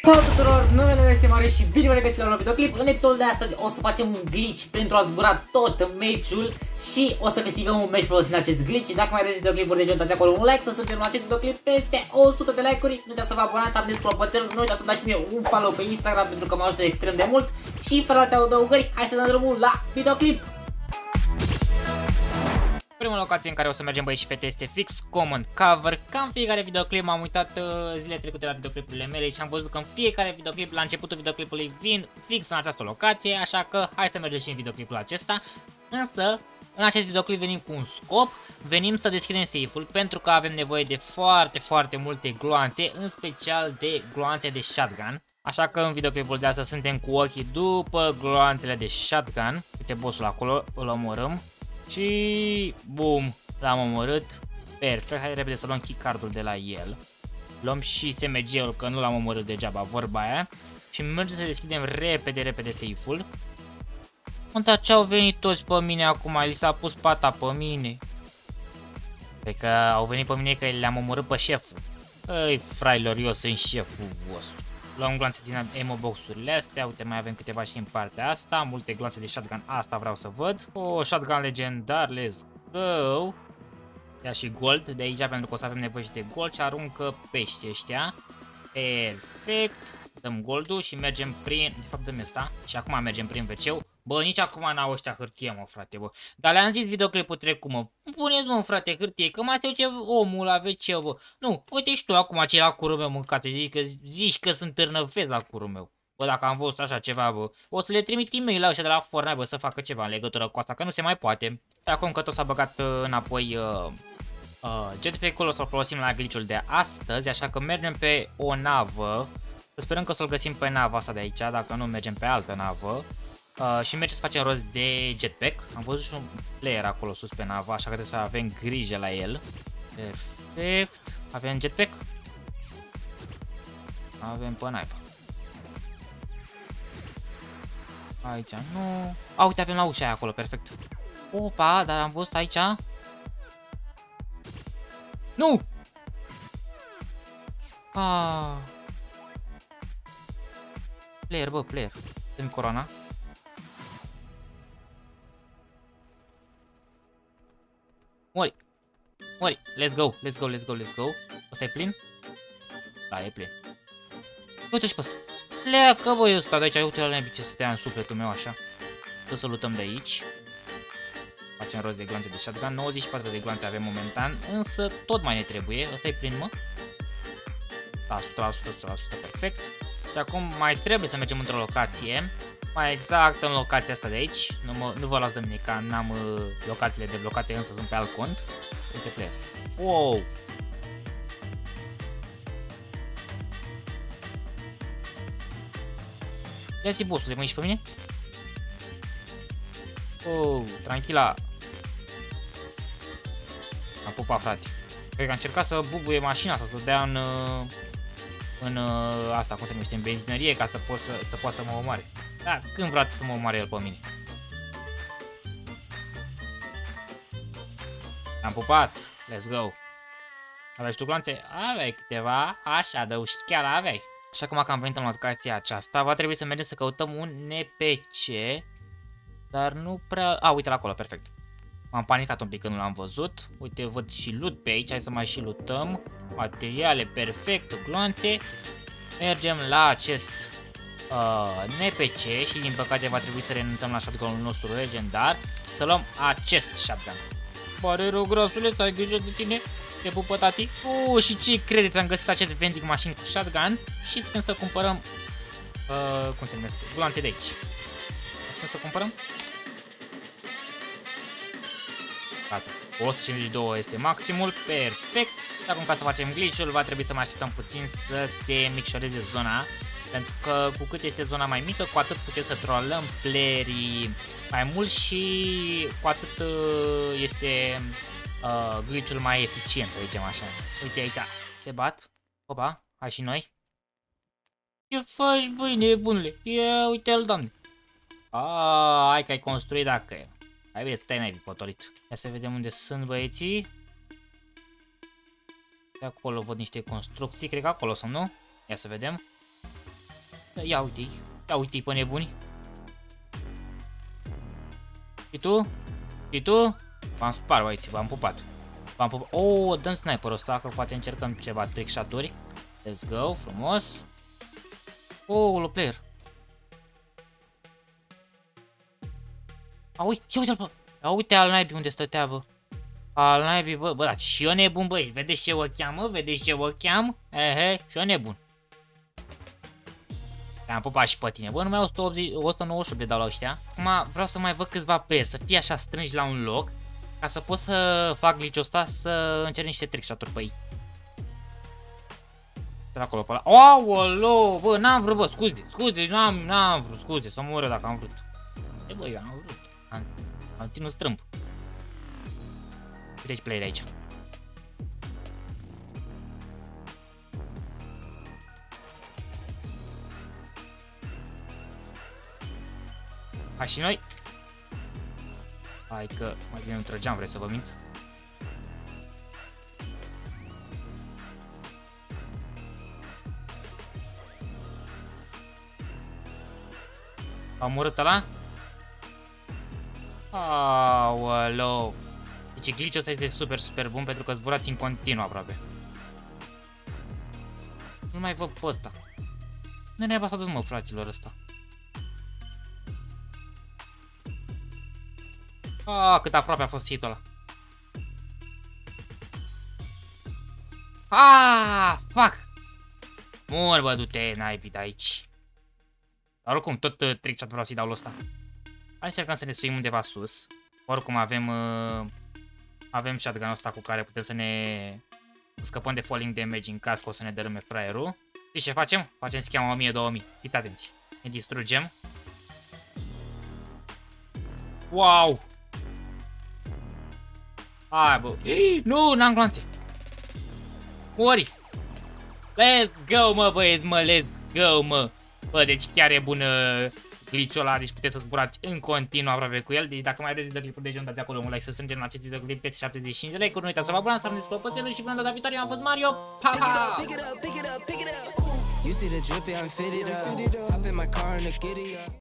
Salut tuturor, numele meu este Marius și bine vă regăsiți la un nou videoclip. În episodul de astăzi o să facem un glitch pentru a zbura tot meciul și o să câștigăm un match folosind acest glitch. Dacă mai vreți videoclipuri de genul, dați acolo un like, să susținem acest videoclip peste 100 de like-uri. Nu uitați să vă abonați, să apăsați clopoțelul, nu uitați să dați și mie un follow pe Instagram pentru că mă ajută extrem de mult. Și fără alte adăugări, hai să dăm drumul la videoclip. Prima locație în care o să mergem, băieți și fete, este fix Common Cover. Ca în fiecare videoclip m-am uitat zilele trecute la videoclipurile mele și am văzut că în fiecare videoclip, la începutul videoclipului, vin fix în această locație, așa că hai să mergem și în videoclipul acesta. Însă, în acest videoclip venim cu un scop, venim să deschidem safe-ul pentru că avem nevoie de foarte multe gloanțe, în special de gloanțe de shotgun. Așa că în videoclipul de astăzi suntem cu ochii după gloanțele de shotgun. Uite bossul acolo, îl omorâm. Și bum, l-am omorât. Perfect, hai repede să luăm keycard-ul de la el. Luăm și SMG-ul, că nu l-am omorât degeaba, vorba aia. Și mergem să deschidem repede safe-ul. Unde ce-au venit toți pe mine acum? Li s-a pus pata pe mine. Pe că au venit pe mine că le-am omorât pe șeful.Ăi, frailor, eu sunt șeful vostru. Luăm gloanțe din ammo box-urile astea, uite mai avem câteva și în partea asta, multe gloanțe de shotgun, asta vreau să văd. O shotgun legendar, let's go. Ia și gold de aici pentru că o să avem nevoie și de gold și aruncă pești ăștia. Perfect, dăm goldul și mergem prin, de fapt dăm ăsta și acum mergem prin WC-ul. Bă, nici acum n-au ăștia hârtie, mă, frate, bă. Dar le-am zis videoclipul trecut, mă. Puneți, mă, frate, hârtie, că mai se duce omul la WC, bă. Nu, uite și tu acum ce la curul meu mâncate, zici că sunt târnăvezi la curul meu. Bă, dacă am văzut așa ceva, bă, o să le trimit e-mail la ăștia de la Fortnite, bă, să facă ceva în legătură cu asta, că nu se mai poate. Acum că tot s-a băgat înapoi jetpack-ul, o să-l folosim la glitch-ul de astăzi, așa că mergem pe o navă. Să sperăm că o să-l găsim pe nava asta de aici, dacă nu mergem pe altă navă. Și merge să facem rost de jetpack. Am văzut și un player acolo sus pe navă, așa că trebuie să avem grijă la el. Perfect. Avem jetpack? Avem pe naiba. Aici nu. A, uite, avem la ușa aia acolo, perfect. Opa, dar am văzut aici. Nu! Ah. Player, bă, player. Dă-mi corona. Mori. Mori. Let's go. Ăsta e plin? Da, e plin. Uite și pe ăsta. Pleacă, băi, ăsta de aici. Uite la nebi ce să stea în sufletul meu așa. Să lutăm de aici. Facem rost de gloanțe de shotgun. 94 de gloanțe avem momentan. Însă tot mai ne trebuie. Ăsta e plin, mă. Da, 100%, perfect. Și acum mai trebuie să mergem într-o locație. Mai exact în locația asta de aici. Nu vă las de mine că n-am locațiile deblocate, însă sunt pe alt cont. Uite player. Wow! Ia zi bossule, mă ieși pe mine? Oh, tranquila. Am pupat, frate. Cred că a încercat să bubuie mașina asta, să dea în asta, cum se numește, în benzinărie, ca să poată să mă omoare. Da, când vreau să mă omoare el pe mine. Am pupat. Let's go. Aveai tu gloanțe? Aveai câteva. Așa, chiar aveai. Și acum că am venit în locația aceasta, va trebui să mergem să căutăm un NPC. Dar nu prea... A, uite-l acolo, perfect. M-am panicat un pic când nu l-am văzut. Uite, văd și loot pe aici, hai să mai și lootăm. Materiale, perfect, gloanțe. Mergem la acest NPC și din păcate va trebui să renunțăm la shotgun-ul nostru legendar. Să luăm acest shotgun. Pare rău, grasule, stai grijă de tine. Te pupă, tati. Și ce credeți, am găsit acest vending machine cu shotgun și putem să cumpărăm cum se numesc? Gloanțe de aici. Putem să cumpărăm? Gata. 152 este maximul, perfect. Și acum ca să facem glitch-ul va trebui să mai așteptăm puțin să se micșoreze zona. Pentru că cu cât este zona mai mică, cu atât putem să trollăm playerii mai mult și cu atât este glitch-ul mai eficient, să zicem așa. Uite aici, se bat. Opa, hai și noi. Ce faci, băi, nebunule? Ia uite-l, doamne. Hai că ai construit dacă e. Hai bine, stai n-ai potolit. Ia să vedem unde sunt băieții. De acolo văd niște construcții, cred că acolo sunt, nu? Ia să vedem. Ia uite-i. Ia uite-i pe nebuni. Și tu? Și tu? V-am spart, băieții, v-am pupat. V-am pupat. Oh, dăm sniperul ăsta, că poate încercăm ceva trick shot-uri. Let's go, frumos. Oh, low player. Uite-l, bă. Uite al naibii unde stătea, bă. Al naibii, bă, da, și eu nebun, băi. Vedeți ce o cheamă? Vedeți ce o cheamă? Și eu nebun. Te-am pupat și pe tine. Bă, numai 198 de dau la ăștia. Acum vreau să mai văd câțiva player, să fie așa strângi la un loc, ca să pot să fac glitch-ul ăsta, să încerc niște trick shot-uri pe ei. De acolo pe ăla. Aoleu, bă, n-am vrut, bă, scuze, n-am vrut, scuze, să mură dacă am vrut. E, bă, eu am vrut. Am ținut strâmb. Uite-și player aici. Hai și noi. Hai că mai bine nu trăgeam, vrei să vă mint? A omorât ăla? Aoleu. Deci glitch-ul ăsta este super bun pentru că zburați în continuu aproape. Nu mai văd pe ăsta. Nu ne-a pasat, mă, fraților, ăsta. Cât aproape a fost hit-ul ăla. Fuck! Mor, bă, du-te, naibii de aici. Dar oricum, tot trick shot vreau să-i dau lui ăsta. Hai încercăm să ne suim undeva sus. Oricum avem shotgun-ul ăsta cu care putem să ne scăpăm de falling damage în caz că o să ne dărâme fraierul. Știi ce facem? Facem schema 1000-2000. Fiți atenți. Ne distrugem. Wow! Hai, bă. Nu, n-am gloanțe. Mori. Let's go, mă, băieți, mă, let's go, mă. Bă, deci chiar e bună glitch-ul ăla, deci puteți să zburați în continuu aproape cu el. Deci dacă mai aveți videoclipuri de genul, dați acolo un like să strângem la acest videoclip peste 75 de like-uri. Nu uitați să vă abonați, să rămâneți clopoțelul și până data viitoare, eu am fost Mario. Pa, pa! You see the drippy, I'm fitted up. Hop in my car and the giddy up.